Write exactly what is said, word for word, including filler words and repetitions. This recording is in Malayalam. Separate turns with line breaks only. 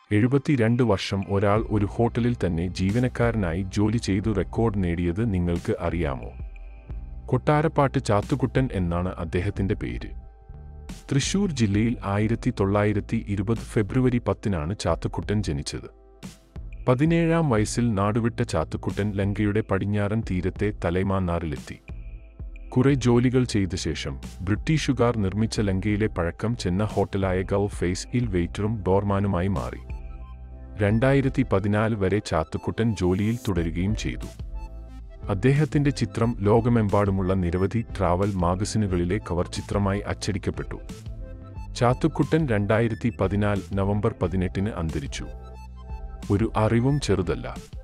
എഴുപത്തിരണ്ട് വർഷം ഒരാൾ ഒരു ഹോട്ടലിൽ തന്നെ ജീവനക്കാരനായി ജോലി ചെയ്തു റെക്കോർഡ് നേടിയത് നിങ്ങൾക്ക് അറിയാമോ? കൊട്ടാരപ്പാട്ട് ചാത്തുക്കുട്ടൻ എന്നാണ് അദ്ദേഹത്തിന്റെ പേര്. തൃശൂർ ജില്ലയിൽ ആയിരത്തി തൊള്ളായിരത്തി ഇരുപത് ഫെബ്രുവരി പത്തിനാണ് ചാത്തുക്കുട്ടൻ ജനിച്ചത്. പതിനേഴാം വയസ്സിൽ നാടുവിട്ട ചാത്തുക്കുട്ടൻ ലങ്കയുടെ പടിഞ്ഞാറൻ തീരത്തെ തലൈമാന്നാറിലെത്തി. കുറെ ജോലികൾ ചെയ്ത ശേഷം ബ്രിട്ടീഷുകാർ നിർമ്മിച്ച ലങ്കയിലെ പഴക്കം ചെന്ന ഹോട്ടലായ ഗൾഫ് ഫേസ് ഇൽ വെയ്റ്ററും ഡോർമാനുമായി മാറി. രണ്ടായിരത്തി പതിനാല് വരെ ചാത്തുക്കുട്ടൻ ജോലിയിൽ തുടരുകയും ചെയ്തു. അദ്ദേഹത്തിന്റെ ചിത്രം ലോകമെമ്പാടുമുള്ള നിരവധി ട്രാവൽ മാഗസിനുകളിലെ കവർ ചിത്രമായി അച്ചടിക്കപ്പെട്ടു. ചാത്തുക്കുട്ടൻ രണ്ടായിരത്തി പതിനാല് നവംബർ പതിനെട്ടിന് അന്തരിച്ചു. ഒരു അറിവും ചെറുതല്ല.